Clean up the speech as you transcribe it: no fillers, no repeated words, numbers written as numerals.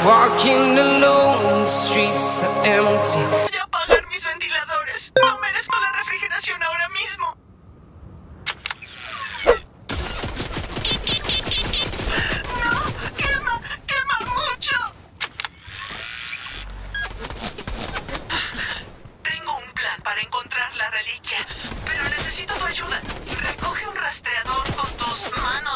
Walking alone, the streets are empty. Voy a apagar mis ventiladores. No merezco la refrigeración ahora mismo. No, quema mucho. Tengo un plan para encontrar la reliquia, pero necesito tu ayuda. Recoge un rastreador con tus manos